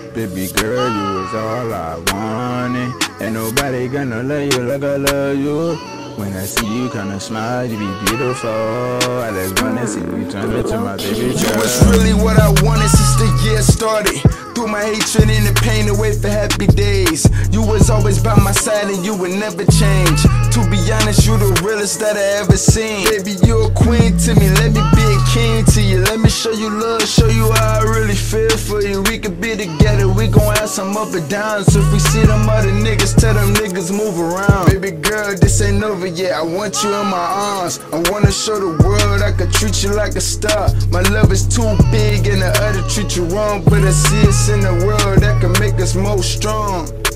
Baby girl, you is all I wanted. Ain't nobody gonna love you like I love you. When I see you kinda smile, you be beautiful. I just wanna see you turn into my baby girl. You was really what I wanted since the year started. Threw my hatred and the pain away for happy days. You was always by my side and you would never change. To be honest, you the realest that I ever seen. Baby, you a queen to me, let me be a king to you. Let me show you love, show you how I really feel for you. We could be together, we gon' have some up and downs. If we see them other niggas, tell them niggas move around. Baby girl, this ain't over yet, I want you in my arms. I wanna show the world I could treat you like a star. My love is too big and the other treat you wrong, but I see us in the world that can make us more strong.